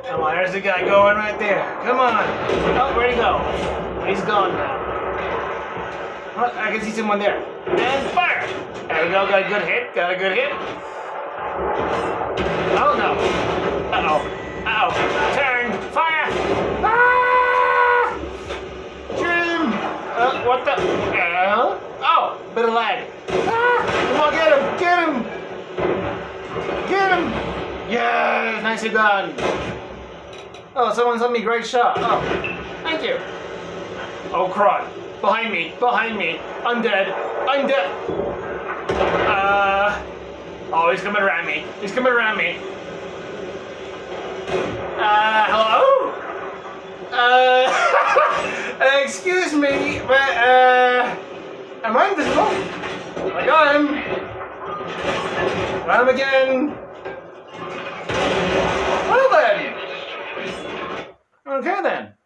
Come on, there's the guy going right there. Come on. Oh, where'd he go? He's gone now. Oh, I can see someone there. And fire! There we go, got a good hit, got a good hit. Oh no. Uh-oh. Uh-oh. Turn! Fire! Ah! Jim! What the? Oh! Bit of lag. Ah! Come on, get him! Get him! Get him! Yeah! Nicely done! Oh, someone sent me a great shot. Oh, thank you. Oh, crud. Behind me! Behind me! I'm dead! I'm dead! Oh, he's coming around me. He's coming around me. Hello? Excuse me, but, am I invisible? I got him. Got him again. Well then. Okay then.